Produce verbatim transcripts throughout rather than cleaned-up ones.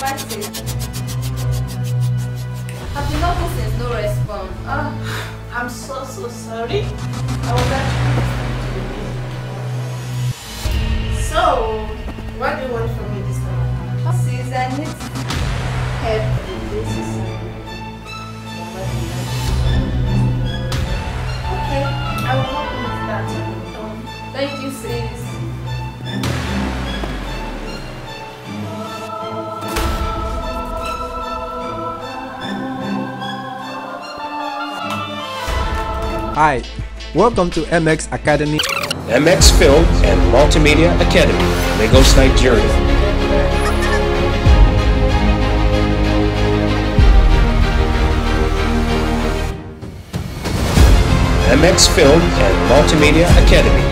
That's it. I've been noticing no response. Ah, I'm so so sorry. I was actually So, what do you want from me this time? sis, I need help in this. Okay, I will help you with that. Um, Thank you, sis. Hi, welcome to M X Academy. M X Film and Multimedia Academy, Lagos, Nigeria. M X Film and Multimedia Academy.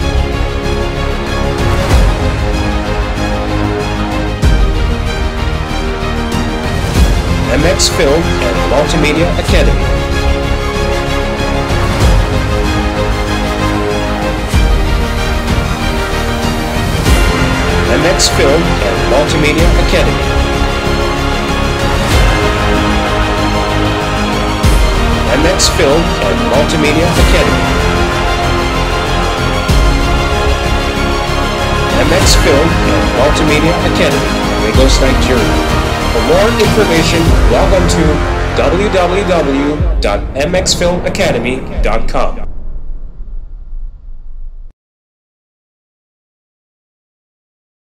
M X Film and Multimedia Academy. M X Film and Multimedia Academy. M X Film and Multimedia Academy. M X Film and Multimedia Academy, Lagos, Nigeria. For more information, log on to w w w dot m x film academy dot com.